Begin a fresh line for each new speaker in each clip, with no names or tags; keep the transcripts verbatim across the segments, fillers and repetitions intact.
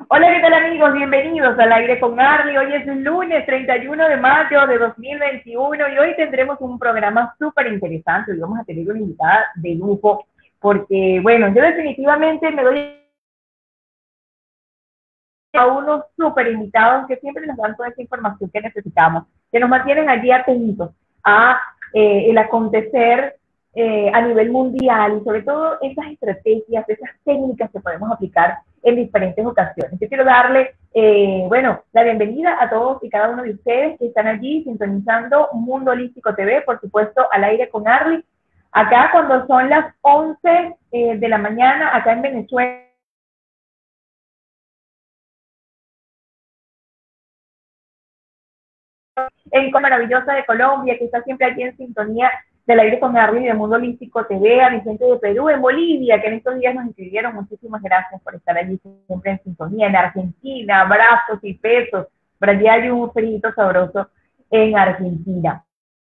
Hola, ¿qué tal amigos? Bienvenidos al aire con Arly. Hoy es lunes treinta y uno de mayo de dos mil veintiuno y hoy tendremos un programa súper interesante. Hoy vamos a tener una invitada de lujo porque, bueno, yo definitivamente me doy a unos súper invitados que siempre nos dan toda esa información que necesitamos, que nos mantienen allí atentos a eh, el acontecer eh, a nivel mundial y sobre todo esas estrategias, esas técnicas que podemos aplicar en diferentes ocasiones. Yo quiero darle, eh, bueno, la bienvenida a todos y cada uno de ustedes que están allí sintonizando Mundo Holístico T V, por supuesto, al aire con Arly. Acá cuando son las once eh, de la mañana, acá en Venezuela, en Con Maravillosa de Colombia, que está siempre aquí en sintonía del aire con Arly y de Mundo Holístico T V, a mi gente de Perú, en Bolivia, que en estos días nos inscribieron. Muchísimas gracias por estar allí siempre en sintonía. En Argentina, abrazos y besos. Por allí hay un frío sabroso en Argentina.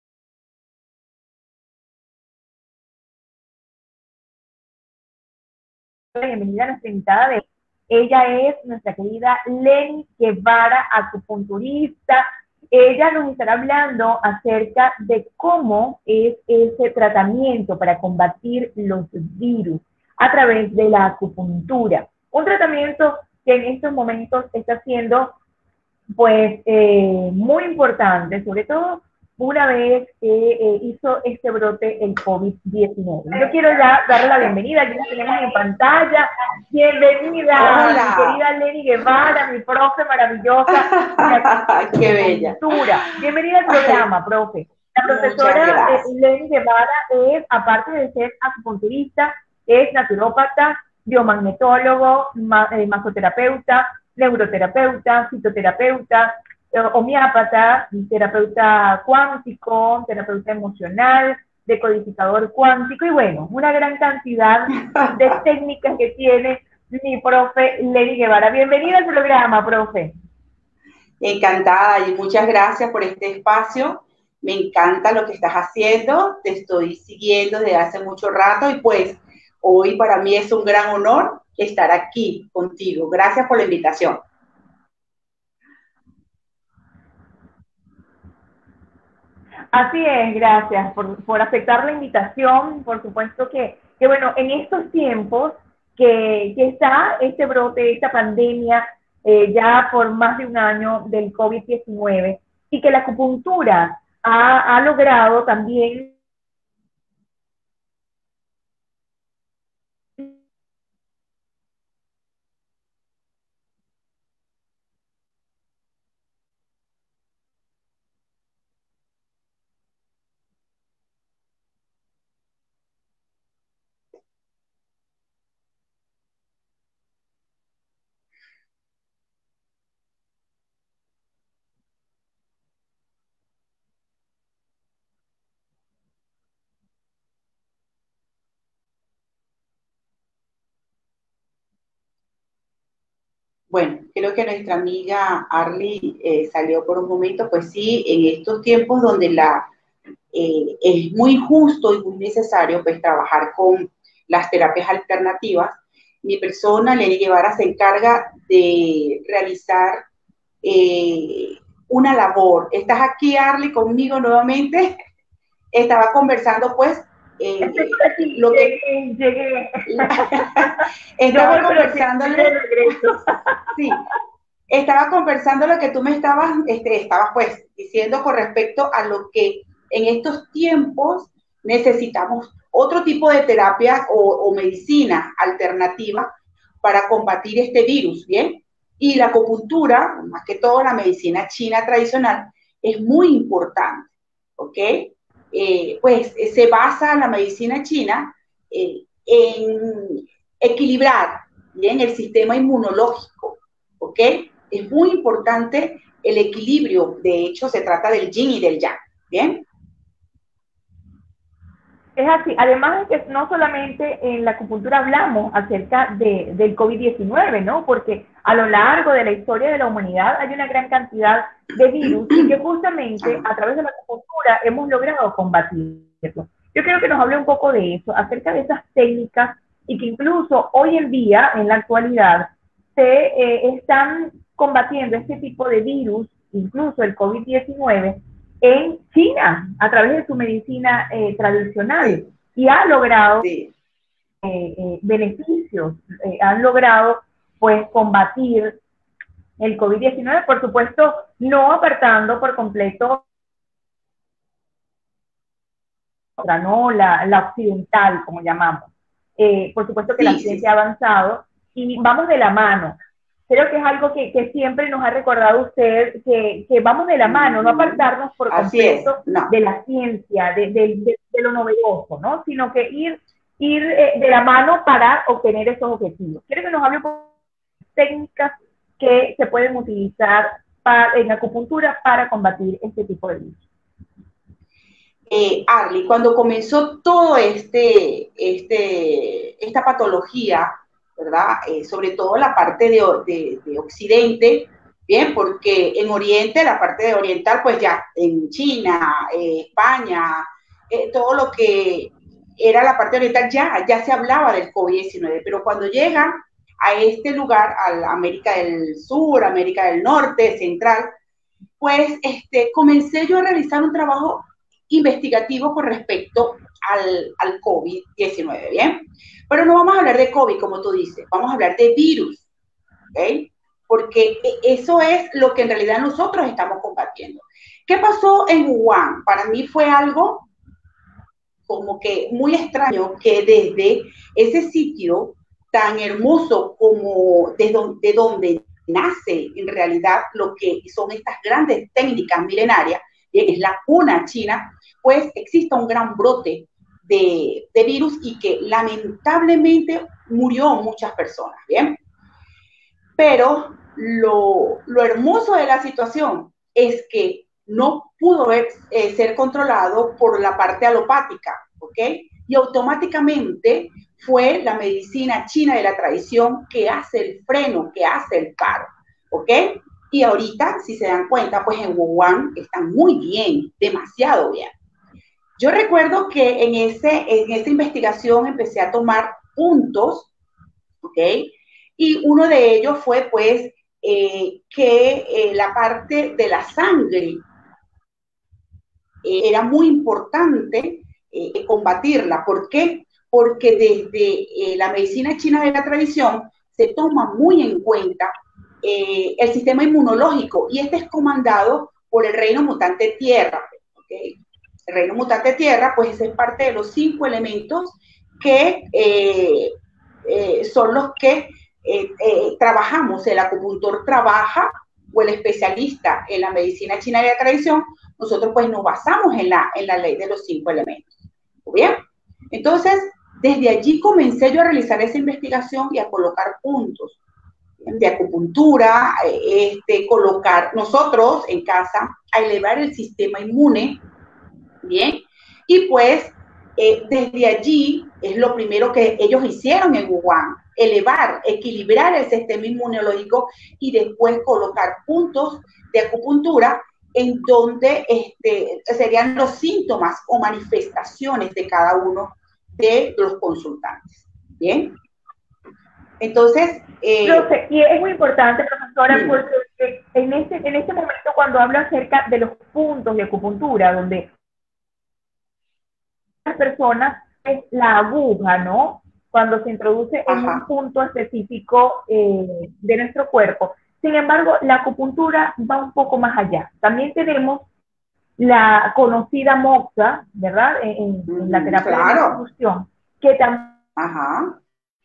Bienvenida a nuestra invitada de ella es nuestra querida Leni Guevara, acupunturista. Ella nos estará hablando acerca de cómo es ese tratamiento para combatir los virus a través de la acupuntura. Un tratamiento que en estos momentos está siendo pues eh, muy importante, sobre todo una vez que eh, hizo este brote el COVID diecinueve. Yo quiero ya darle la bienvenida, aquí la tenemos en pantalla. Bienvenida, mi
Hola.
querida Leni Guevara, mi profe maravillosa de
Qué bella.
acupuntura. Bienvenida al
Ay,
programa, profe. La
muchas
profesora eh,
gracias.
Leni Guevara es, aparte de ser acupunturista, es naturópata, biomagnetólogo, ma eh, masoterapeuta, neuroterapeuta, fitoterapeuta, eh, homeópata, terapeuta cuántico, terapeuta emocional, decodificador cuántico y bueno, una gran cantidad de técnicas que tiene mi profe Leni Guevara. Bienvenida al programa, profe.
Encantada y muchas gracias por este espacio. Me encanta lo que estás haciendo. Te estoy siguiendo desde hace mucho rato y pues hoy para mí es un gran honor estar aquí contigo. Gracias por la invitación.
Así es, gracias por, por aceptar la invitación. Por supuesto que, que, bueno, en estos tiempos que, que está este brote, esta pandemia, eh, ya por más de un año del COVID diecinueve, y que la acupuntura ha, ha logrado también
Bueno, creo que nuestra amiga Arly eh, salió por un momento, pues sí, en estos tiempos donde la, eh, es muy justo y muy necesario pues trabajar con las terapias alternativas. Mi persona, Leni Guevara, se encarga de realizar eh, una labor. ¿Estás aquí, Arly, conmigo nuevamente? Estaba conversando pues
estoy
eh,
por aquí,
lo que...
llegué, llegué. Yo
estaba
voy, pero siempre de
conversándole,
regreso.
sí, estaba conversando lo que tú me estabas, este, estabas pues diciendo con respecto a lo que en estos tiempos necesitamos otro tipo de terapia o, o medicina alternativa para combatir este virus, ¿bien? Y la acupuntura, más que todo la medicina china tradicional, es muy importante, ¿ok? Eh, pues se basa la medicina china eh, en equilibrar, ¿bien? El sistema inmunológico, ¿ok? Es muy importante el equilibrio. De hecho, se trata del yin y del yang. ¿Bien?
Es así, además de que no solamente en la acupuntura hablamos acerca de, del COVID diecinueve, ¿no? Porque a lo largo de la historia de la humanidad hay una gran cantidad de virus y que justamente
Ajá.
a través de la acupuntura hemos logrado combatirlo. Yo quiero que nos hable un poco de eso, acerca de esas técnicas y que incluso hoy en día, en la actualidad, se eh, están combatiendo este tipo de virus, incluso el COVID diecinueve, en China, a través de su medicina eh, tradicional,
sí,
y ha logrado
sí.
eh, eh, beneficios, eh, han logrado pues combatir el COVID diecinueve, por supuesto, no apartando por completo otra, ¿no? La, la occidental, como llamamos. Eh, por supuesto que la
Sí, sí,
ciencia ha
sí.
avanzado y vamos de la mano. Creo que es algo que, que siempre nos ha recordado usted, que, que vamos de la mano, no
Ujú.
apartarnos por
Así es,
completo
no.
de la ciencia, de, de, de, de lo novedoso, ¿no? Sino que ir, ir eh, de la mano para obtener esos objetivos. ¿Quiere que nos hable un poco de técnicas que se pueden utilizar para, en acupuntura para combatir este tipo de virus?
Eh, Arly, cuando comenzó todo este, este, esta patología, ¿verdad? Eh, sobre todo la parte de, de, de Occidente, bien, porque en Oriente, la parte de oriental, pues ya en China, eh, España, eh, todo lo que era la parte oriental, ya, ya se hablaba del COVID diecinueve, pero cuando llegan a este lugar, a la América del Sur, América del Norte, Central, pues este, comencé yo a realizar un trabajo investigativo con respecto al, al COVID diecinueve, ¿bien? Pero no vamos a hablar de COVID, como tú dices, vamos a hablar de virus, ¿ok? Porque eso es lo que en realidad nosotros estamos combatiendo. ¿Qué pasó en Wuhan? Para mí fue algo como que muy extraño que desde ese sitio tan hermoso como de donde, de donde nace en realidad lo que son estas grandes técnicas milenarias, que es la cuna china, pues exista un gran brote de, de virus y que lamentablemente murió muchas personas, ¿bien? Pero lo, lo hermoso de la situación es que no pudo ver, eh, ser controlado por la parte alopática, ¿ok? Y automáticamente fue la medicina china de la tradición que hace el freno, que hace el paro, ¿ok? Y ahorita, si se dan cuenta, pues en Wuhan están muy bien, demasiado bien. Yo recuerdo que en, ese, en esta investigación empecé a tomar puntos, ¿ok? Y uno de ellos fue, pues, eh, que eh, la parte de la sangre eh, era muy importante eh, combatirla. ¿Por qué? Porque desde eh, la medicina china de la tradición se toma muy en cuenta eh, el sistema inmunológico y este es comandado por el reino mutante tierra. ¿Okay? El reino mutante tierra, pues ese es parte de los cinco elementos que eh, eh, son los que eh, eh, trabajamos. El acupuntor trabaja o el especialista en la medicina china de la tradición, nosotros pues nos basamos en la, en la ley de los cinco elementos. ¿Bien? Entonces, desde allí comencé yo a realizar esa investigación y a colocar puntos de acupuntura, este, colocar nosotros en casa, a elevar el sistema inmune, ¿bien? Y pues eh, desde allí es lo primero que ellos hicieron en Wuhan, elevar, equilibrar el sistema inmunológico y después colocar puntos de acupuntura en donde este, serían los síntomas o manifestaciones de cada uno de los consultantes. ¿Bien? Entonces...
No
Eh,
sé, y es muy importante, profesora, porque en este, en este momento cuando hablo acerca de los puntos de acupuntura, donde las personas es la aguja, ¿no? Cuando se introduce en
ajá.
un punto específico eh, de nuestro cuerpo. Sin embargo, la acupuntura va un poco más allá. También tenemos la conocida moxa, ¿verdad? En, en,
Uh-huh,
en la terapia
claro.
de la infusión, que también
ajá.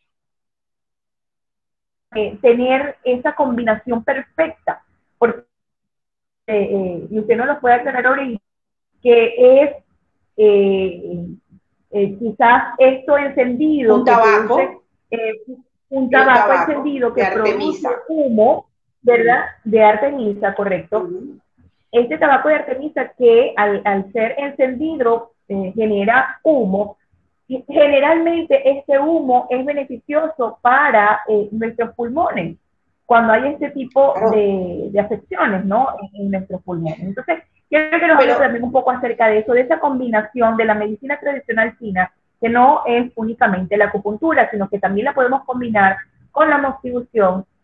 eh, tener esa combinación perfecta, porque, eh, eh, y usted no lo puede aclarar ahorita, que es eh, eh, quizás esto encendido
Un
que produce
tabaco,
eh, un
el
tabaco
tabaco
encendido
de
que produce
Artemisa.
humo, ¿verdad? De artemisa, correcto.
Uh-huh.
Este tabaco de artemisa que al, al ser encendido eh, genera humo. Y generalmente este humo es beneficioso para eh, nuestros pulmones cuando hay este tipo
Claro.
de, de afecciones, ¿no? En, en nuestros pulmones. Entonces, quiero que nos hable
Pero,
también un poco acerca de eso, de esa combinación de la medicina tradicional china, que no es únicamente la acupuntura, sino que también la podemos combinar con la moxibustión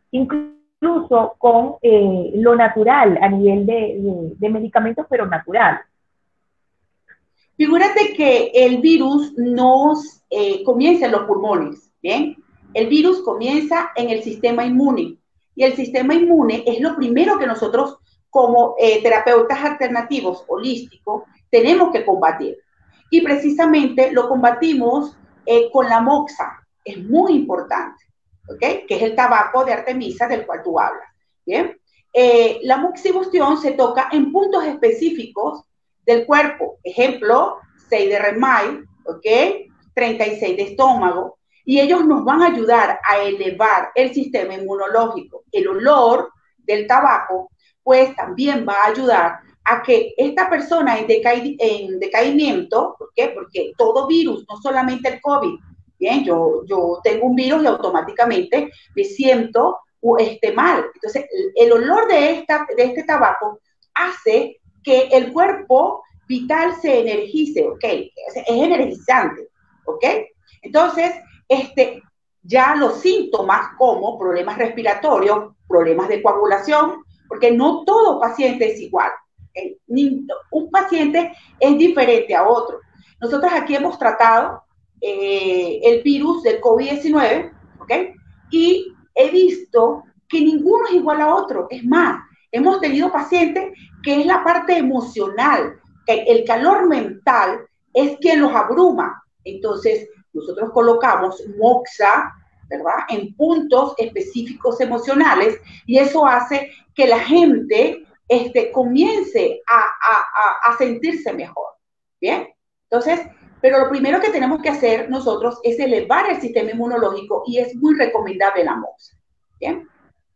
incluso con eh, lo natural a nivel de, de, de medicamentos, pero natural.
Figúrate que el virus nos eh, comienza en los pulmones, ¿bien? El virus comienza en el sistema inmune y el sistema inmune es lo primero que nosotros como eh, terapeutas alternativos holísticos tenemos que combatir. Y precisamente lo combatimos eh, con la moxa, es muy importante, ¿ok? Que es el tabaco de Artemisa del cual tú hablas, ¿bien? Eh, la moxibustión se toca en puntos específicos del cuerpo, ejemplo, seis de remay, ¿ok? treinta y seis de estómago, y ellos nos van a ayudar a elevar el sistema inmunológico. El olor del tabaco, pues también va a ayudar a que esta persona en, deca en decaimiento, ¿por qué? Porque todo virus, no solamente el COVID, bien, yo, yo tengo un virus y automáticamente me siento este, mal. Entonces, el, el olor de, esta, de este tabaco hace que el cuerpo vital se energice, ¿ok? Es energizante, ¿ok? Entonces, este, ya los síntomas como problemas respiratorios, problemas de coagulación, porque no todo paciente es igual. ¿Okay? Un paciente es diferente a otro. Nosotros aquí hemos tratado eh, el virus del COVID diecinueve, ¿ok? Y he visto que ninguno es igual a otro. Es más, hemos tenido pacientes que es la parte emocional, que el calor mental es quien los abruma. Entonces, nosotros colocamos moxa, ¿verdad?, en puntos específicos emocionales y eso hace que la gente este, comience a, a, a, a sentirse mejor. ¿Bien? Entonces, pero lo primero que tenemos que hacer nosotros es elevar el sistema inmunológico y es muy recomendable la moxa. ¿Bien?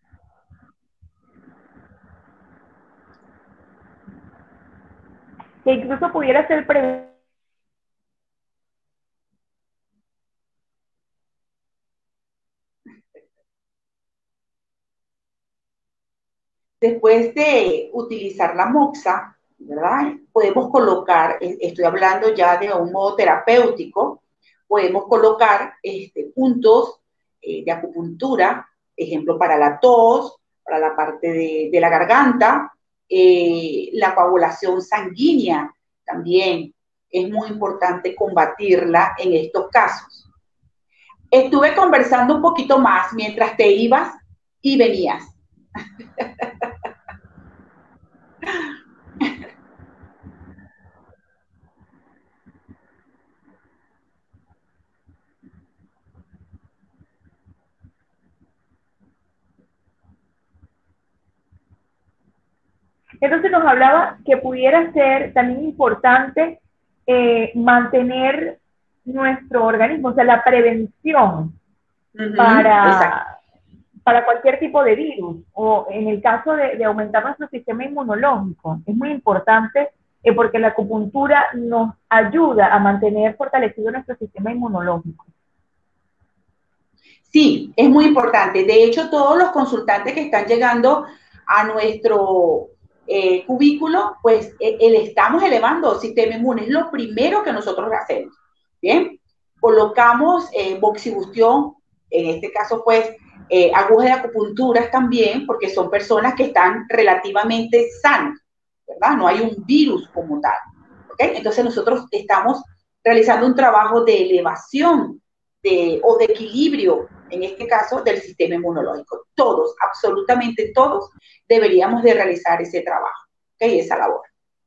Que incluso pudiera ser pre
Después de utilizar la moxa, ¿verdad? Podemos colocar, estoy hablando ya de un modo terapéutico, podemos colocar este, puntos eh, de acupuntura, ejemplo para la tos, para la parte de, de la garganta, eh, la coagulación sanguínea también es muy importante combatirla en estos casos. Estuve conversando un poquito más mientras te ibas y venías.
Entonces nos hablaba que pudiera ser también importante eh, mantener nuestro organismo, o sea, la prevención uh-huh, para, para cualquier tipo de virus, o en el caso de, de aumentar nuestro sistema inmunológico. Es muy importante eh, porque la acupuntura nos ayuda a mantener fortalecido nuestro sistema inmunológico.
Sí, es muy importante. De hecho, todos los consultantes que están llegando a nuestro eh, cubículo, pues eh, le estamos elevando el sistema inmune. Es lo primero que nosotros hacemos. Bien, colocamos eh, moxibustión, en este caso, pues, eh, agujas de acupuntura también, porque son personas que están relativamente sanas, ¿verdad? No hay un virus como tal. ¿Ok? Entonces, nosotros estamos realizando un trabajo de elevación de, o de equilibrio, en este caso, del sistema inmunológico. Todos, absolutamente todos, deberíamos de realizar ese trabajo, ¿okay? Esa labor.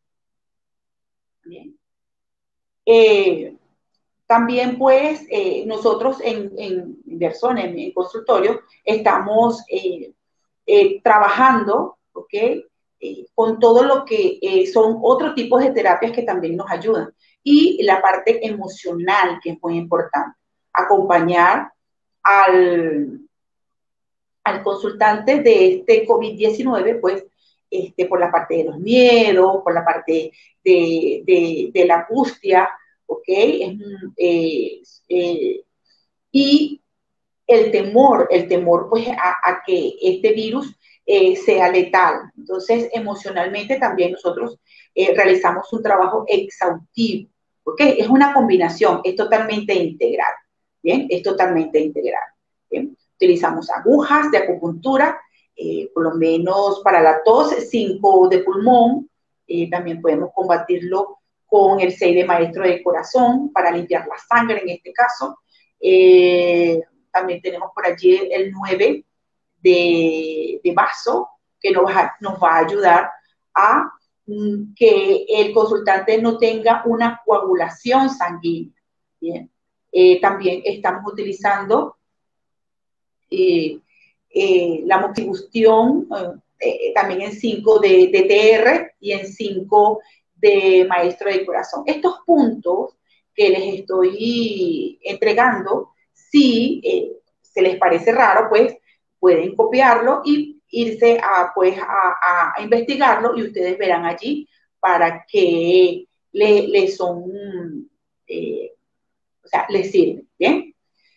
Bien. Eh, también, pues, eh, nosotros en, en Inversón, en, en consultorio, estamos eh, eh, trabajando, ¿ok? Eh, con todo lo que eh, son otros tipos de terapias que también nos ayudan. Y la parte emocional, que es muy importante. Acompañar al, al consultante de este COVID diecinueve, pues, este, por la parte de los miedos, por la parte de, de, de la angustia, ¿ok? Es, eh, eh, y el temor, el temor, pues, a, a que este virus eh, sea letal. Entonces, emocionalmente también nosotros eh, realizamos un trabajo exhaustivo, ¿ok? Es una combinación, es totalmente integral, ¿bien? Es totalmente integral, ¿bien? utilizamos agujas de acupuntura, eh, por lo menos para la tos, cinco de pulmón, eh, también podemos combatirlo con el seis de maestro de corazón para limpiar la sangre en este caso. Eh, también tenemos por allí el nueve de, de vaso, que nos va, nos va a ayudar a mm, que el consultante no tenga una coagulación sanguínea. Bien. Eh, también estamos utilizando eh, eh, la moxibustión, eh, también en cinco de, de T R y en cinco de maestro de corazón. Estos puntos que les estoy entregando, si eh, se les parece raro, pues pueden copiarlo y irse a, pues, a, a investigarlo y ustedes verán allí para que le, le son, eh, o sea, les sirve, ¿bien?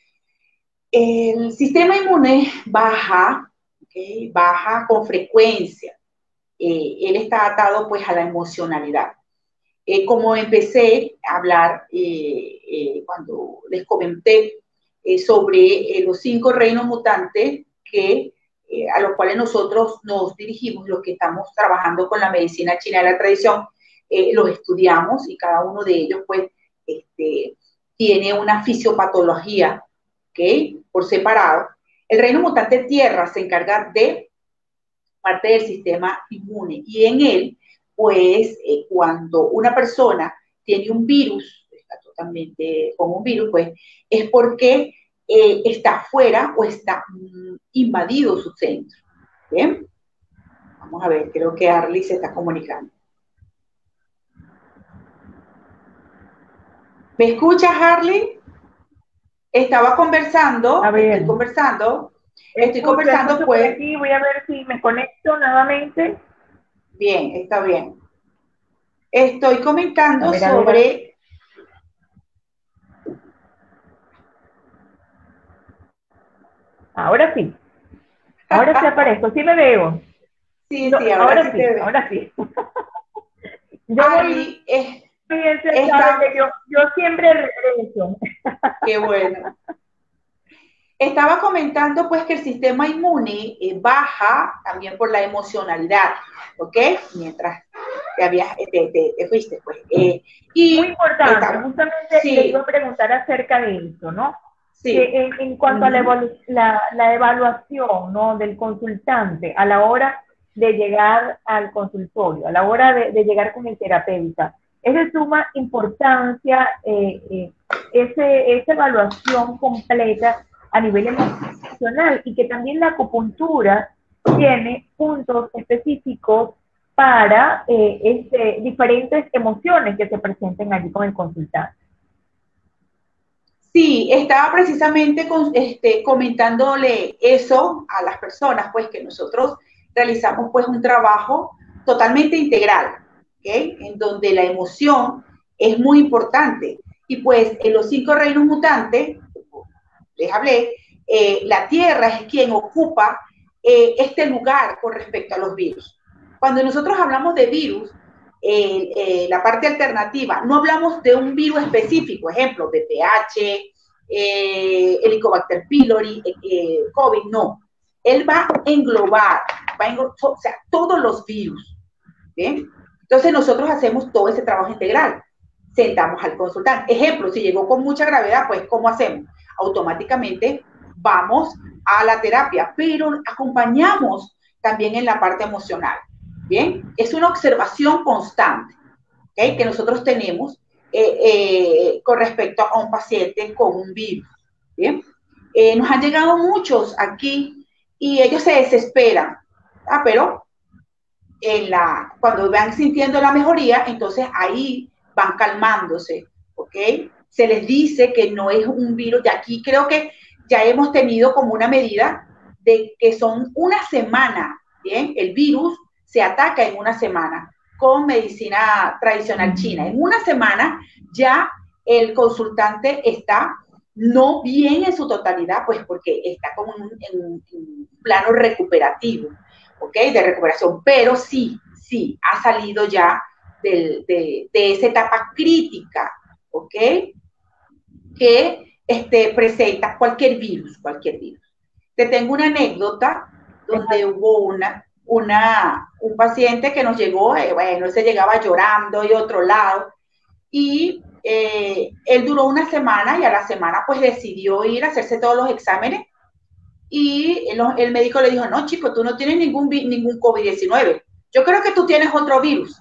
El sistema inmune baja, ¿okay? Baja con frecuencia. Eh, él está atado pues a la emocionalidad. Eh, como empecé a hablar eh, eh, cuando les comenté eh, sobre eh, los cinco reinos mutantes que, eh, a los cuales nosotros nos dirigimos, los que estamos trabajando con la medicina china de la tradición, eh, los estudiamos y cada uno de ellos pues este, tiene una fisiopatología, ¿okay? Por separado. El reino mutante tierra se encarga de parte del sistema inmune y en él, pues, eh, cuando una persona tiene un virus, está totalmente con un virus, pues, es porque eh, está fuera o está mm, invadido su centro. ¿Bien? Vamos a ver, creo que Arly se está comunicando. ¿Me escuchas, Arly? Estaba conversando,
A ver,
estoy conversando, estoy
escucho,
conversando,
escucho por
pues.
aquí, voy a ver si me conecto nuevamente.
Bien, está bien. Estoy comentando
A ver, a ver, a ver.
sobre...
Ahora sí, ahora sí aparezco, sí me veo.
Sí,
No,
sí, ahora sí
ahora
te
sí,
veo.
ahora sí. Yo voy
Arly, eh,
bien, se sabe
está...
que yo, yo siempre regreso.
Qué bueno. Estaba comentando pues que el sistema inmune eh, baja también por la emocionalidad, ¿ok? Mientras te, habías, te, te, te fuiste, pues. Eh,
Muy
y
importante,
estaba,
justamente le iba a
sí,
preguntar acerca de eso, ¿no?
sí.
Que en, en cuanto a la,
Uh-huh.
evalu la, la evaluación, ¿no? Del consultante a la hora de llegar al consultorio, a la hora de, de llegar con el terapeuta, es de suma importancia eh, eh, ese, esa evaluación completa a nivel emocional y que también la acupuntura tiene puntos específicos para eh, este, diferentes emociones que se presenten allí con el consultante.
Sí, estaba precisamente con, este, comentándole eso a las personas, pues que nosotros realizamos pues un trabajo totalmente integral, ¿okay? En donde la emoción es muy importante. Y pues en los cinco reinos mutantes, les hablé, eh, la Tierra es quien ocupa eh, este lugar con respecto a los virus. Cuando nosotros hablamos de virus, eh, eh, la parte alternativa, no hablamos de un virus específico, ejemplo, B P H, eh, Helicobacter pylori, eh, eh, COVID, no. Él va a englobar, va a englobar o sea, todos los virus. ¿Bien? Entonces nosotros hacemos todo ese trabajo integral. Sentamos al consultante. Ejemplo, si llegó con mucha gravedad, pues ¿cómo hacemos? Automáticamente vamos a la terapia, pero acompañamos también en la parte emocional. Bien, es una observación constante, ¿okay? Que nosotros tenemos eh, eh, con respecto a un paciente con un virus. Bien, eh, nos han llegado muchos aquí y ellos se desesperan, ¿ah? Pero en la, cuando van sintiendo la mejoría, entonces ahí van calmándose, ¿ok? Se les dice que no es un virus, de aquí creo que ya hemos tenido como una medida de que son una semana, ¿bien? El virus se ataca en una semana con medicina tradicional china. En una semana ya el consultante está no bien en su totalidad, pues porque está como en un, en un plano recuperativo, ¿ok? De recuperación, pero sí, sí, ha salido ya de, de, de esa etapa crítica, ¿ok? Que este, presenta cualquier virus, cualquier virus. Te tengo una anécdota donde hubo una, una, un paciente que nos llegó, eh, bueno, él se llegaba llorando y otro lado, y eh, él duró una semana y a la semana pues decidió ir a hacerse todos los exámenes y el, el médico le dijo, no chico, tú no tienes ningún, ningún COVID diecinueve, yo creo que tú tienes otro virus.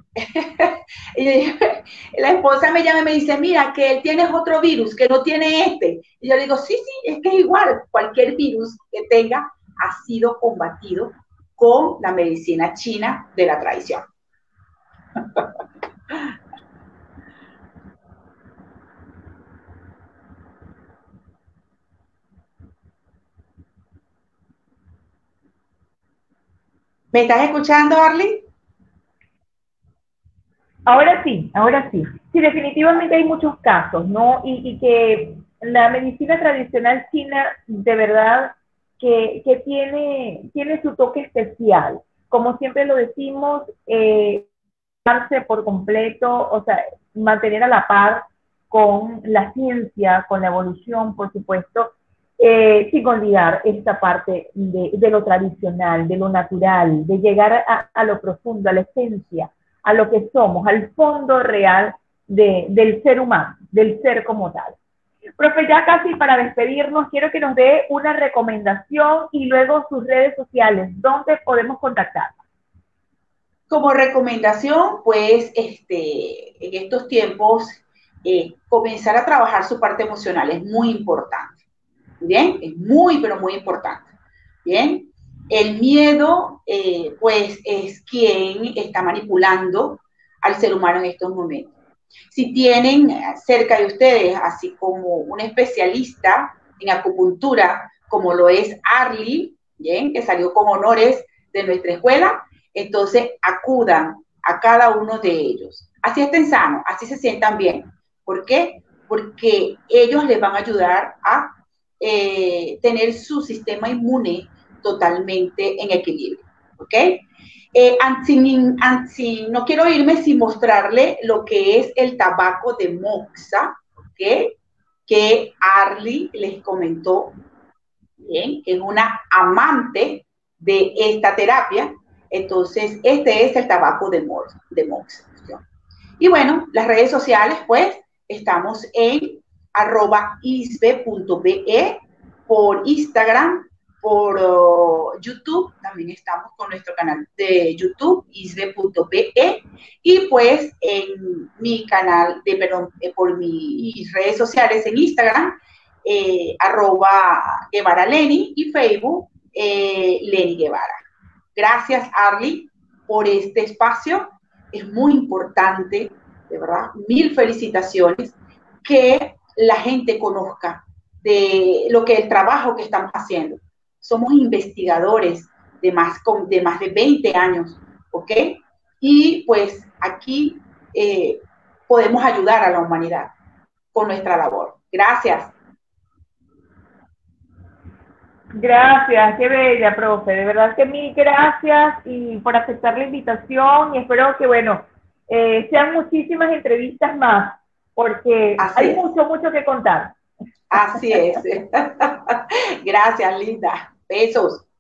Y la esposa me llama y me dice, mira, que él tiene otro virus, que no tiene este. Y yo le digo, sí, sí, es que es igual. Cualquier virus que tenga ha sido combatido con la medicina china de la tradición. ¿Me estás escuchando, Arly?
Ahora sí, ahora sí. Sí, definitivamente hay muchos casos, ¿no? Y, y que la medicina tradicional china, de verdad, que, que tiene, tiene su toque especial. Como siempre lo decimos, eh, darse por completo, o sea, mantener a la par con la ciencia, con la evolución, por supuesto, eh, sin olvidar esta parte de, de, lo tradicional, de lo natural, de llegar a, a lo profundo, a la esencia, a lo que somos, al fondo real de, del ser humano, del ser como tal. Profe, ya casi para despedirnos, quiero que nos dé una recomendación y luego sus redes sociales, ¿dónde podemos contactar?
Como recomendación, pues, este, en estos tiempos, eh, comenzar a trabajar su parte emocional es muy importante. Bien, es muy, pero muy importante. Bien, el miedo, eh, pues, es quien está manipulando al ser humano en estos momentos. Si tienen cerca de ustedes, así como un especialista en acupuntura, como lo es Arly, bien, que salió con honores de nuestra escuela, entonces acudan a cada uno de ellos. Así estén sanos, así se sientan bien. ¿Por qué? Porque ellos les van a ayudar a eh, tener su sistema inmune totalmente en equilibrio. ¿Ok? Eh, sin, sin, no quiero irme sin mostrarle lo que es el tabaco de moxa, ¿ok? Que Arly les comentó, bien, que es una amante de esta terapia. Entonces, este es el tabaco de, mo de moxa. Y bueno, las redes sociales, pues, estamos en arroba isbe.be por Instagram, por uh, YouTube, también estamos con nuestro canal de YouTube, isbe.be, y pues en mi canal, de, perdón, eh, por mis redes sociales en Instagram, eh, arroba Guevara Leni, y Facebook, eh, Leni Guevara. Gracias, Arly, por este espacio. Es muy importante, de verdad, mil felicitaciones, que la gente conozca de lo que el trabajo que estamos haciendo. Somos investigadores de más, de más de veinte años, ¿ok? Y pues aquí eh, podemos ayudar a la humanidad con nuestra labor. Gracias.
Gracias, qué bella, profe. De verdad que mil gracias y por aceptar la invitación y espero que, bueno, eh, sean muchísimas entrevistas más, porque
Así
hay
es.
mucho, mucho que contar.
Así es. Gracias, linda. Besos.